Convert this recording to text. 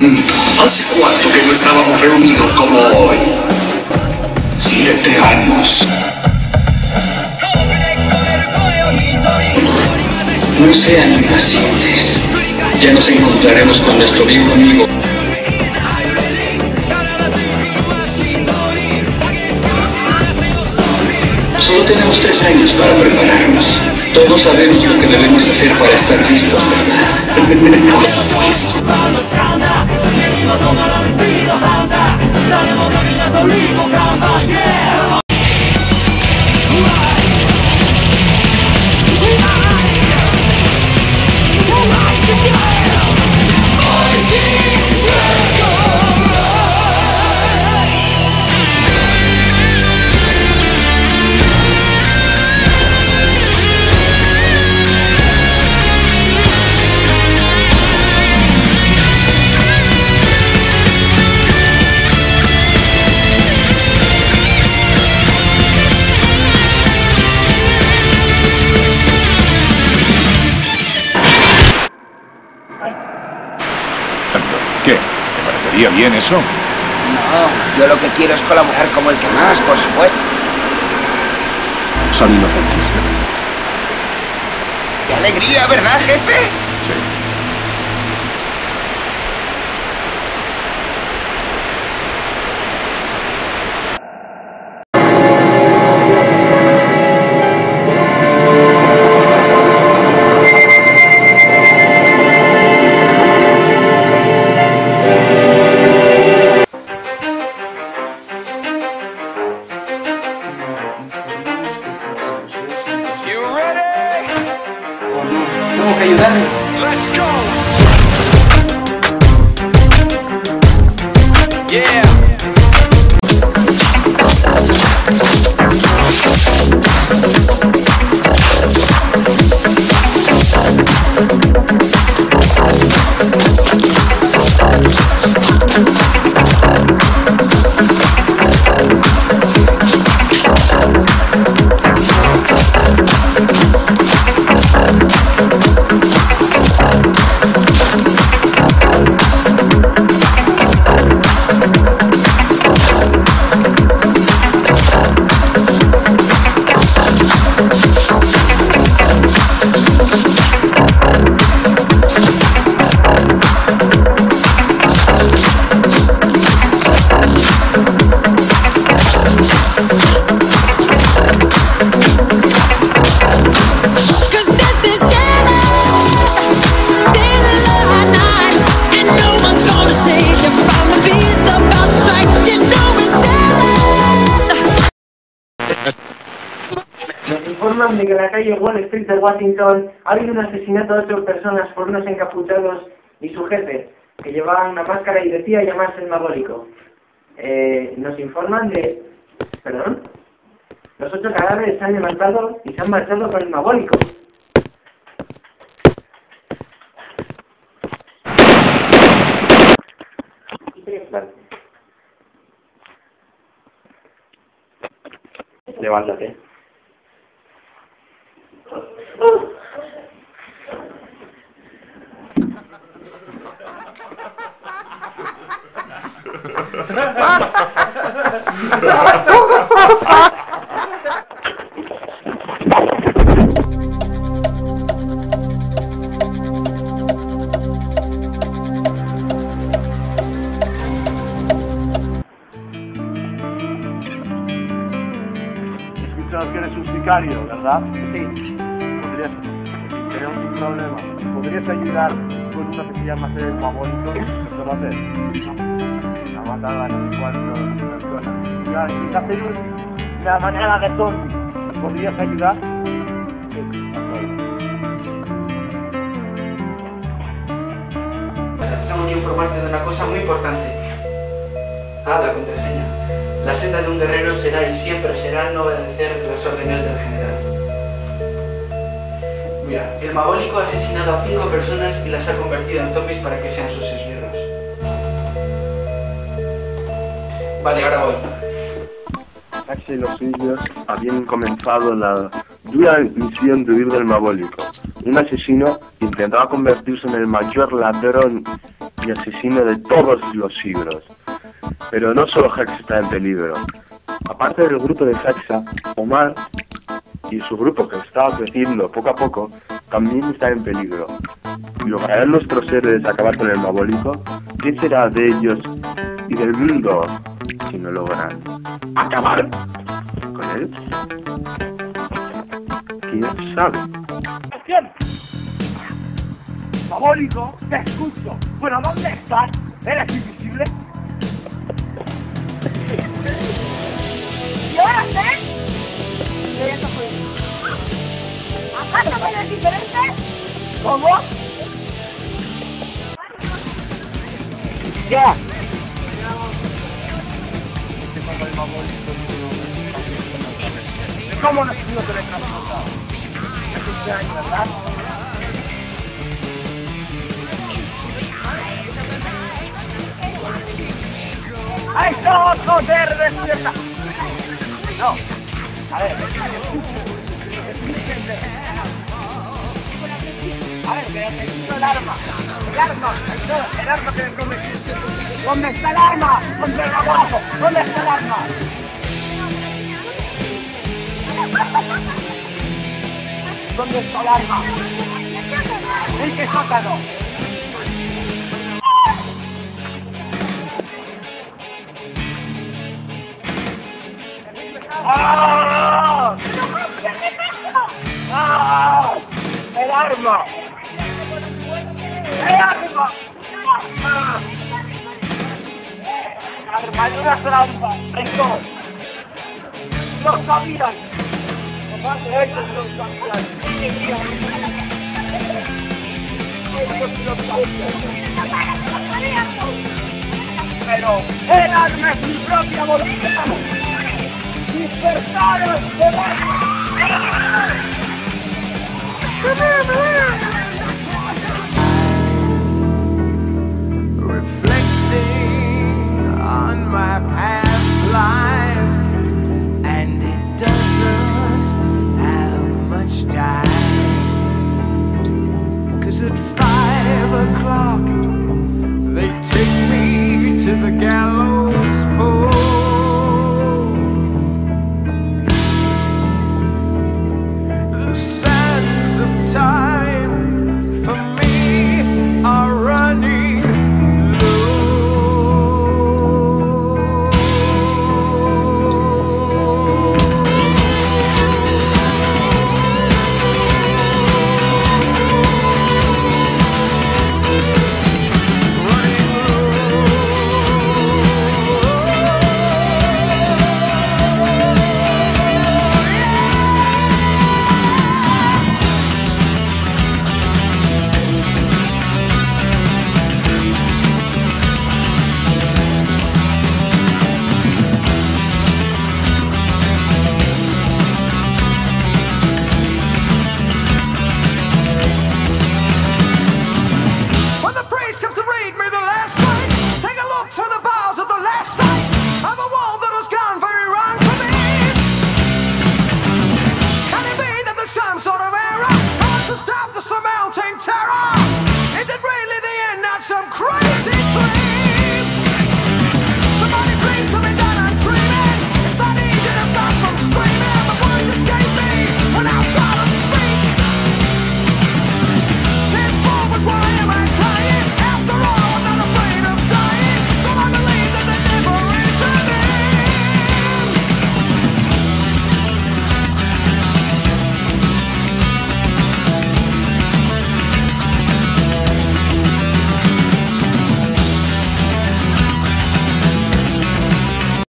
¿Hace cuánto que no estábamos reunidos como hoy? 7 años. No sean impacientes. Ya nos encontraremos con nuestro viejo amigo. Solo tenemos 3 años para prepararnos. Todos sabemos lo que debemos hacer para estar listos, ¿verdad? Por supuesto. ¿Qué? ¿Te parecería bien eso? No, yo lo que quiero es colaborar como el que más, por supuesto. Son inocentes. ¡Qué alegría, ¿verdad, jefe? Sí. Tengo que ayudarles. Let's go. Yeah. Nos informan de que en la calle Wall Street de Washington ha habido un asesinato de 8 personas por unos encapuchados y su jefe, que llevaba una máscara y decía llamarse el Magólico. Nos informan de... ¿Perdón? Los 8 cadáveres se han levantado y se han marchado con el Magólico. Levántate. Que eres un sicario, ¿verdad? Sí. Tenemos un problema. ¿Podrías ayudar con uno que se llama el Magólico? ¿Lo va a hacer? No. Ha matado a no sé cuántas personas. Y hacer una manera de zombie. ¿Podrías ayudar? Sí. Tengo que informarte de una cosa muy importante. La contraseña. La senda de un guerrero será y siempre será no obedecer las órdenes del general. Mira, el Magólico ha asesinado a 5 personas y las ha convertido en zombies para que sean sus esbirros. Vale, ahora voy. Axe y los suyos habían comenzado la dura misión de huir del Magólico. Un asesino intentaba convertirse en el mayor ladrón y asesino de todos los siglos. Pero no solo Hexa está en peligro. Aparte del grupo de Hexa, Omar y su grupo, que está creciendo poco a poco, también está en peligro. ¿Lograrán nuestros héroes acabar con el Mabólico? ¿Qué será de ellos y del mundo si no logran acabar con él? ¿Quién sabe? Mabólico, te escucho. Bueno, ¿dónde estás? ¿Eres invisible? ¿Y ahora qué? ¿Acaso no eres diferente? ¿Cómo? ¡Ya! ¿Cómo no has sido teletransportado? Es un extraño, ¿verdad? ¡Ay, no! ¡Joder, despierta! No. A ver. A ver, que necesito el arma. El arma. No, el arma que me prometiste. ¿Dónde está el arma? ¡Contra el abajo! ¿Dónde está el arma? ¿Dónde está el arma? ¿En qué sótano? ¡Ah! ¡Ah! ¡El arma! ¡El arma! ¡Ah! ¡Armadura trampa! ¡Esto! ¡Lo sabían! ¡Ellos lo sabían! ¡Ellos lo sabían! ¡Pero el arma es mi propia voluntad! ¡Dispersaros!